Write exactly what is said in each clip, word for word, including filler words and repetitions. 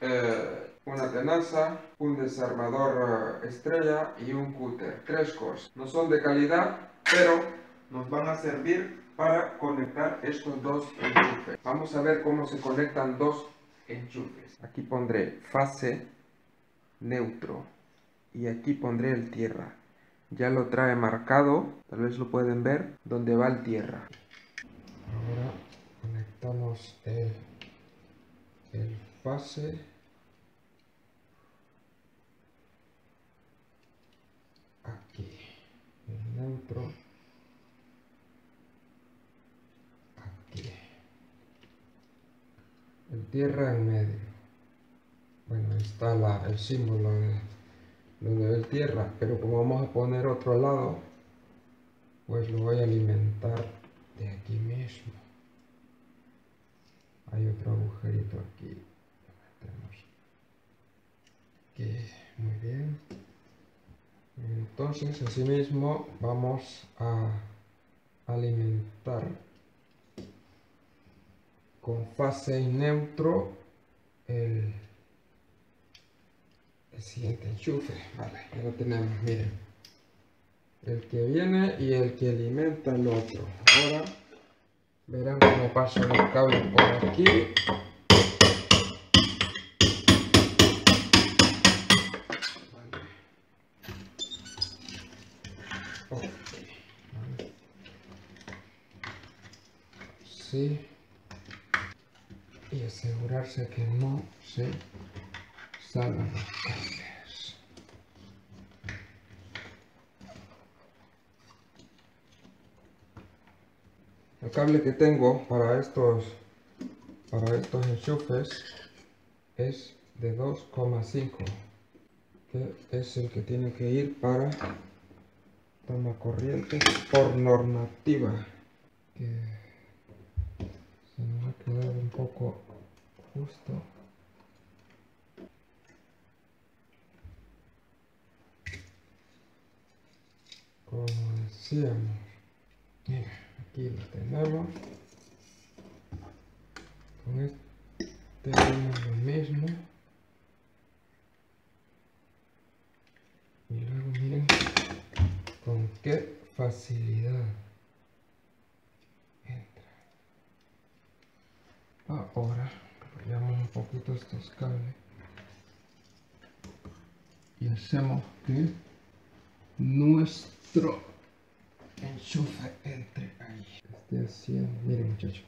eh, una tenaza, un desarmador eh, estrella y un cúter. Tres cosas. No son de calidad, pero nos van a servir para conectar estos dos enchufes. Vamos a ver cómo se conectan dos enchufes. Aquí pondré fase, neutro, y aquí pondré el tierra. Ya lo trae marcado, tal vez lo pueden ver, donde va el tierra. Ahora conectamos el, el fase. Aquí, el neutro. Aquí. El tierra en medio. Bueno, ahí está la, el símbolo de donde ve el tierra, pero como vamos a poner otro lado, pues lo voy a alimentar de aquí mismo. Hay otro agujerito aquí. Aquí, muy bien. Entonces, así mismo vamos a alimentar con fase y neutro el, el siguiente enchufe. Vale, ya lo tenemos, miren. El que viene y el que alimenta el otro. Ahora verán cómo paso el cable por aquí. Vale. Okay. Vale. Sí. Y asegurarse que no se salgan los cables. El cable que tengo para estos para estos enchufes es de dos coma cinco, que es el que tiene que ir para toma corriente por normativa, que se me va a quedar un poco justo. Como decíamos, mira, aquí lo tenemos. Con este tenemos lo mismo. Y luego miren con qué facilidad entra. Ahora apoyamos un poquito estos cables y hacemos que nuestro enchufe entre ahí. Estoy haciendo, miren muchachos,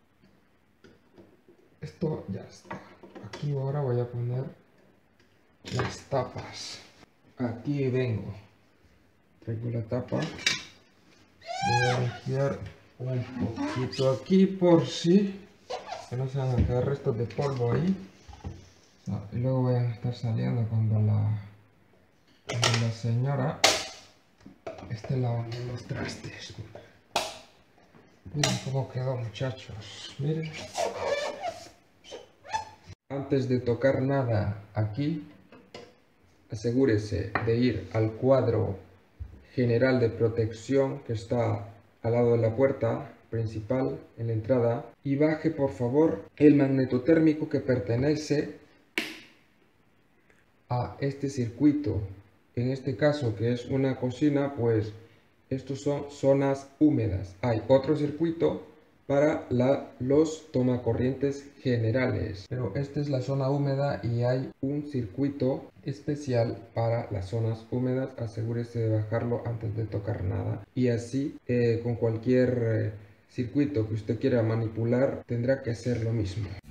esto ya está. Aquí ahora voy a poner las tapas. Aquí vengo, traigo la tapa, voy a limpiar un poquito aquí por si que no se van a quedar restos de polvo ahí. No, y luego voy a estar saliendo cuando la, cuando la señora esté lavando los trastes. Miren cómo quedó, muchachos, miren. Antes de tocar nada aquí, asegúrese de ir al cuadro general de protección que está al lado de la puerta principal en la entrada y baje por favor el magnetotérmico que pertenece a este circuito. En este caso, que es una cocina, pues estos son zonas húmedas. Hay otro circuito para la, los tomacorrientes generales, pero esta es la zona húmeda y hay un circuito especial para las zonas húmedas. Asegúrese de bajarlo antes de tocar nada, y así eh, con cualquier eh, circuito que usted quiera manipular tendrá que hacer lo mismo.